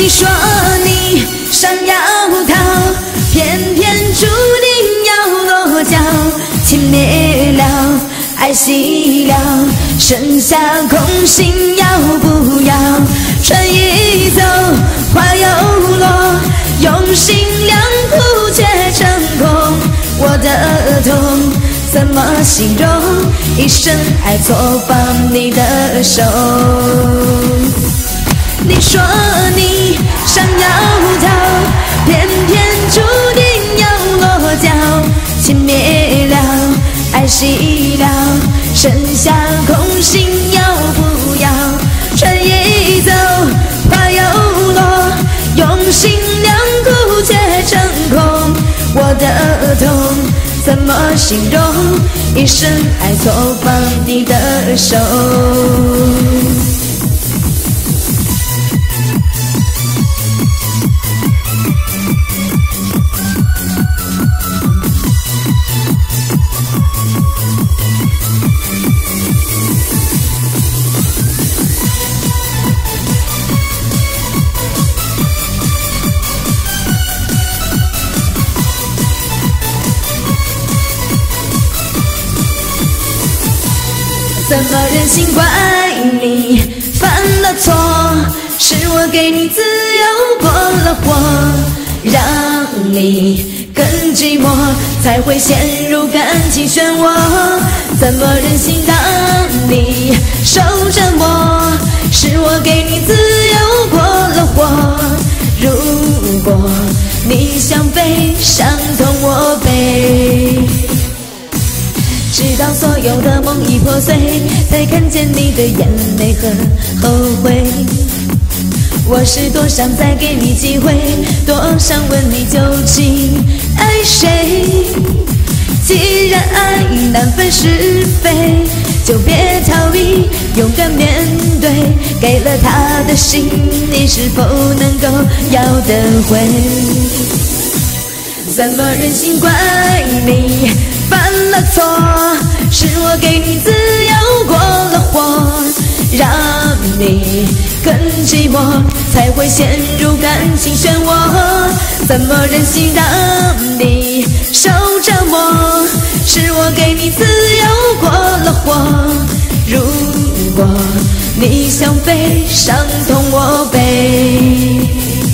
你说你想要逃，偏偏注定要落脚。情灭了，爱熄了，剩下空心要不要？春已走，花又落，用心良苦却成空。我的痛怎么形容？一生爱错放你的手。你说你想要逃，偏偏注定要落脚。情灭了，爱熄了，剩下空心要不要？春已走，花又落，用心良苦却成空。我的痛怎么形容？一生爱错放你的手。怎么忍心怪你犯了错？是我给你自由过了火，让你更寂寞，才会陷入感情漩涡。怎么忍心让你受折磨？是我给你自由过了火。如果你想飞，伤痛我背。直到所有的梦已破碎，才看见你的眼泪和后悔。我是多想再给你机会，多想问你究竟爱谁。既然爱难分是非，就别逃避，勇敢面对。给了他的心，你是否能够要得回？怎么忍心怪你犯了错？是我给你自由过了火，让你更寂寞，才会陷入感情漩涡。怎么忍心让你受折磨？是我给你自由过了火。如果你想飞，伤痛我背。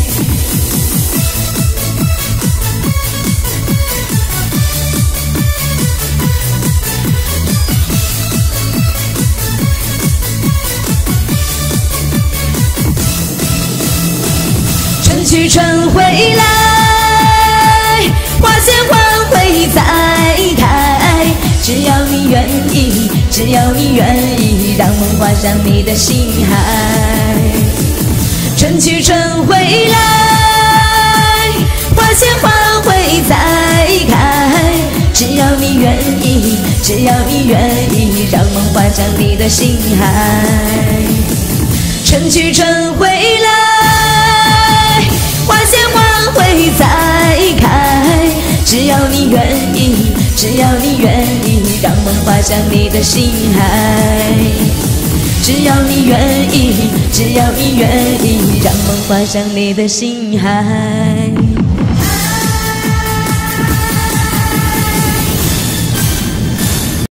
去春回来，花谢花会再开。只要你愿意，只要你愿意，让梦画上你的心海。春去春回来，花谢花会再开。只要你愿意，只要你愿意，让梦画上你的心海。春去春回来，花谢花会再开。只要你愿意，只要你愿意，让梦画上你的心海。只要你愿意，只要你愿意，让梦画上你的心海。